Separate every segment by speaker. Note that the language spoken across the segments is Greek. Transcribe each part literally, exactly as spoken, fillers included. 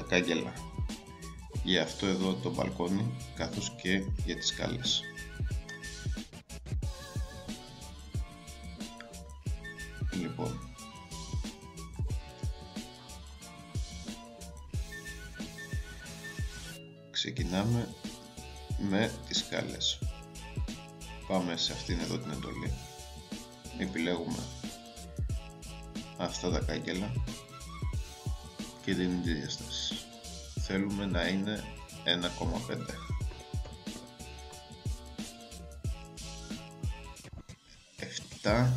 Speaker 1: κάγκελα για αυτό εδώ το μπαλκόνι καθώς και για τις σκάλες. Λοιπόν, ξεκινάμε με τις σκάλες. Πάμε σε αυτήν εδώ την εντολή, επιλέγουμε αυτά τα κάγκελα και δίνουμε τη διαστάση. Θέλουμε να είναι ένα κόμμα πέντε. επτά,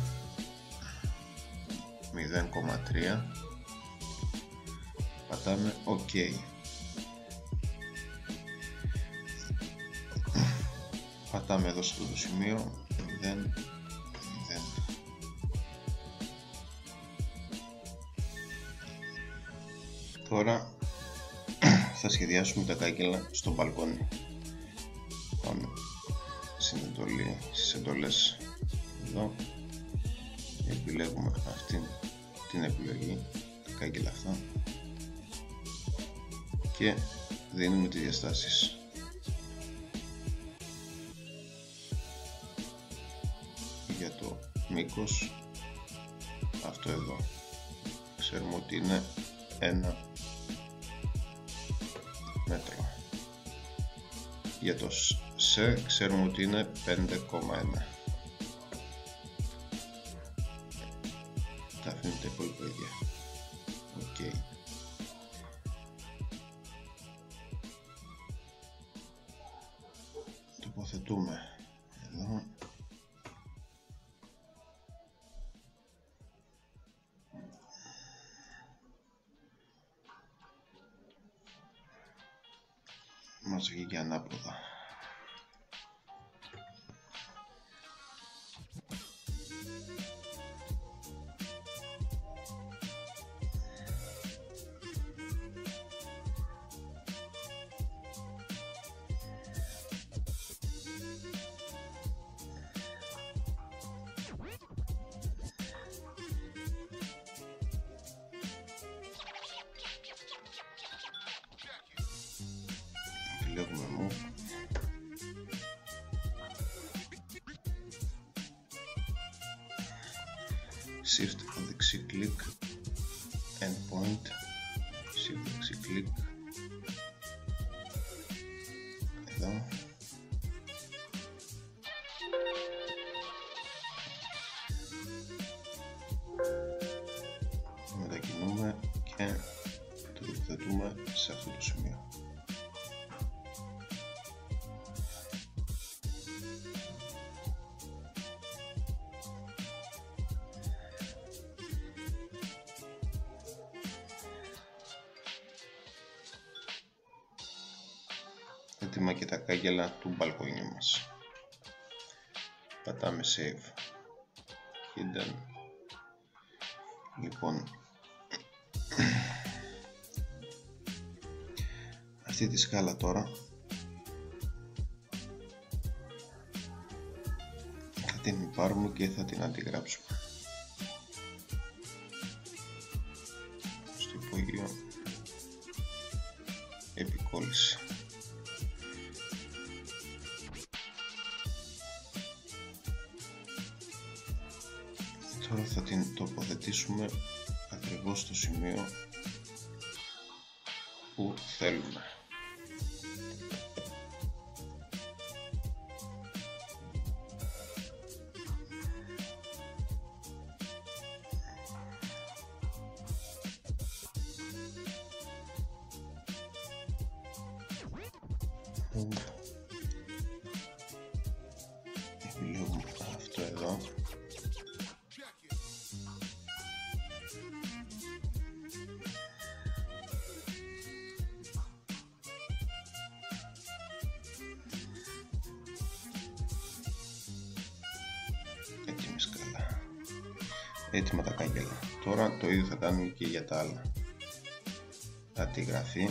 Speaker 1: μηδέν κόμμα τρία, πατάμε OK. Πατάμε εδώ στο το σημείο μηδέν, μηδέν. Τώρα θα σχεδιάσουμε τα κάγκελα στο μπαλκόνι. Πάμε στην εντολή, στις εντολές εδώ, επιλέγουμε αυτή την επιλογή, τα κάγκελα αυτά, και δίνουμε τις διαστάσεις. Για το μήκος, αυτό εδώ ξέρουμε ότι είναι ένα μέτρο. Για το σε ξέρουμε ότι είναι πέντε κόμμα ένα. Τα αφήνουμε τα υπόλοιπα ίδια. OK. Τοποθετούμε εδώ. Μας βγήκε ανάποδα. Επιλέγουμε μου. Shift δεξί κλικ, endpoint, Shift δεξί κλικ, εδώ. Μετακινούμε και το τοποθετούμε σε αυτό το σημείο. Έτοιμα και τα κάγκελα του μπαλκονιού μας. Πατάμε save, hidden. Λοιπόν, αυτή τη σκάλα τώρα θα την πάρουμε και θα την αντιγράψουμε στο υπόγειο επικόλληση. Τώρα θα την τοποθετήσουμε ακριβώς στο σημείο που θέλουμε. Επιλέγουμε αυτό εδώ. Έτοιμη σκάλα. Έτοιμα τα κάγκελα. Τώρα το ίδιο θα κάνουμε και για τα άλλα. Αντιγραφή.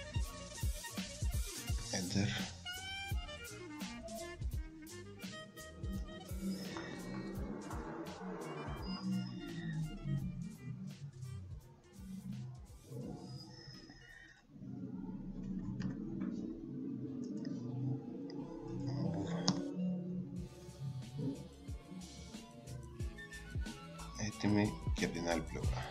Speaker 1: Enter. έτοιμη και από την άλλη πλευρά.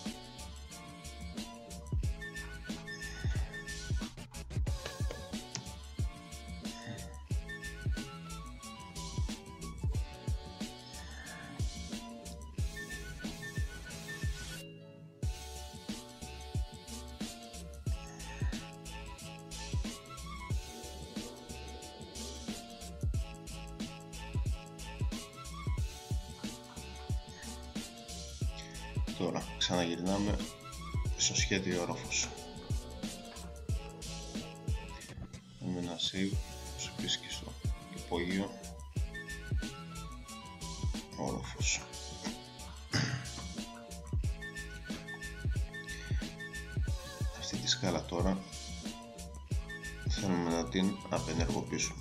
Speaker 1: Τώρα ξαναγυρνάμε στο σχέδιο όροφος. Έχουμε ένα save όπως επίσης και στο υπόγειο όροφος. Αυτή τη σκάλα τώρα θέλουμε να την απενεργοποιήσουμε.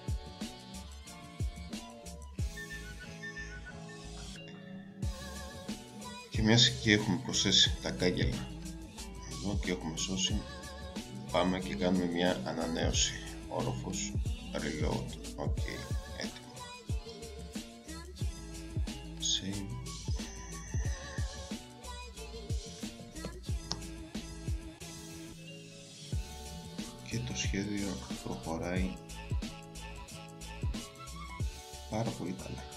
Speaker 1: Και μιας και έχουμε προσθέσει τα κάγκελα εδώ και έχουμε σώσει, πάμε και κάνουμε μια ανανέωση. Όροφος reload. Ok, έτοιμο. Save. Και το σχέδιο προχωράει πάρα πολύ καλά.